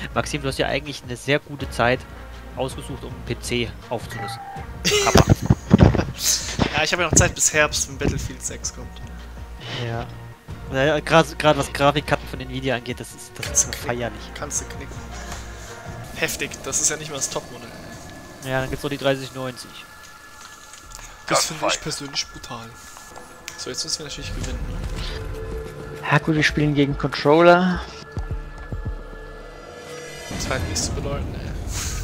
Maxim, du hast ja eigentlich eine sehr gute Zeit ausgesucht, um einen PC aufzurüsten. Aber. Ja, ich habe ja noch Zeit bis Herbst, wenn Battlefield 6 kommt. Ja. Naja, gerade was Grafikkarten von Nvidia angeht, das ist so feierlich. Kannst du knicken. Heftig, das ist ja nicht mal das Topmodell. Ja, dann gibt's noch die 3090. Das finde ich persönlich brutal. So, jetzt müssen wir natürlich gewinnen. Ja gut, wir spielen gegen Controller. Das hat nichts zu bedeuten, ey.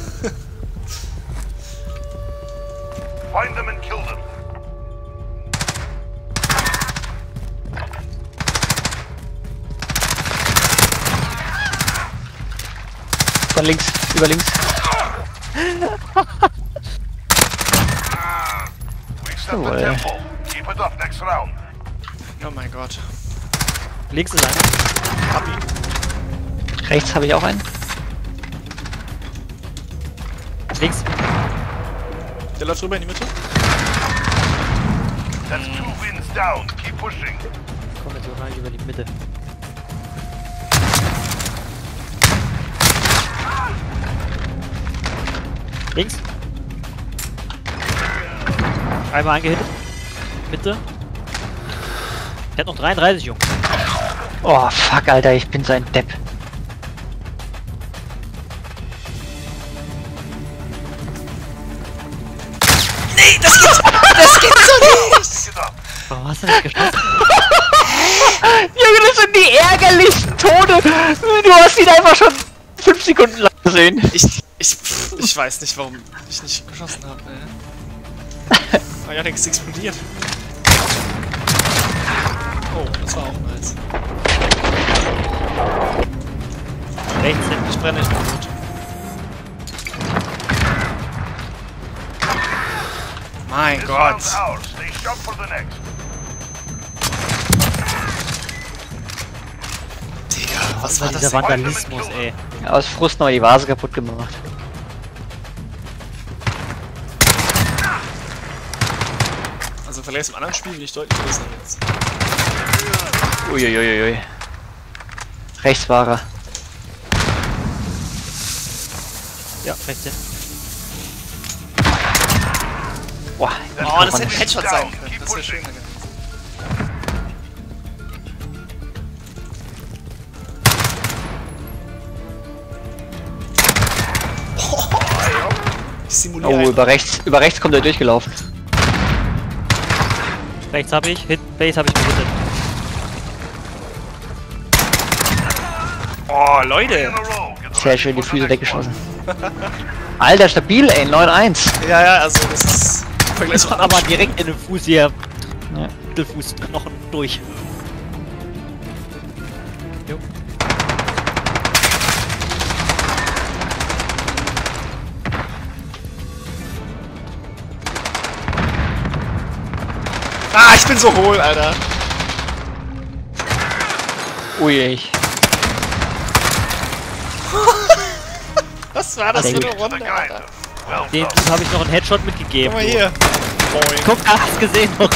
Find them and kill them. Von links, über links. We set the tempo. Keep it up next round. Oh mein Gott. Links ist einer. Hab ihn. Rechts habe ich auch einen. Links. Der läuft rüber in die Mitte. That's 2 wins down. Keep pushing. Komm jetzt rein über die Mitte. Links. Einmal angehittet. Mitte. Der hat noch 33, Jungs. Oh fuck, Alter, ich bin so ein Depp. Nee, das geht so nicht! Get up. Warum hast du nicht geschossen? Junge, das sind die ärgerlichsten Tode. Du hast ihn einfach schon 5 Sekunden lang gesehen. Ich weiß nicht, warum ich nicht geschossen habe, ey. Ah ja, der ist explodiert. Oh, das war auch nice. Rechts hinten. Ich brenne nicht mehr gut. Mein This Gott. round's ours. Stay sharp for the next. Digga, was war das Dieser denn? Vandalismus, ey. Aus Frust noch die Vase kaputt gemacht. Also im Vergleich zum anderen Spiel bin ich deutlich besser jetzt. Uiuiuiui. Rechts war er. Ja, rechts hinten. Boah, Oh, das hätte ein Headshot sein können. Keep Das wäre pushing. schön gewesen. Ich simuliere Oh, einfach. über rechts kommt er durchgelaufen. Rechts habe ich, hinten Base habe ich gehittet. Oh, In Leute! a row. Get Sehr ready schön die for the Füße next one. weggeschossen. Alter, stabil, ey, 9-1. Ja, ja, also das ist im Vergleich zum anderen Aber Spiel. direkt in den Fuß hier. Ja. Mittelfußknochen durch. Jo. Ah, ich bin so hohl, Alter. Ui, ich. Was war das Sehr für gut. eine The Runde, guy. Alter? Well Dem done. habe ich noch einen Headshot mitgegeben. Guck mal du. hier. Boing. Guck, hast gesehen noch.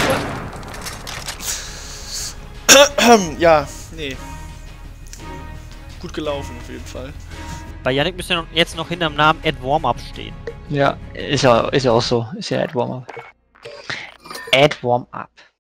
Ja, nee. Gut gelaufen auf jeden Fall. Bei Yannick müsste jetzt noch hinterm Namen Ed Warm-Up stehen. Ja, ist ja auch so. Ist ja Ad Warm-Up. Ad Warm-Up.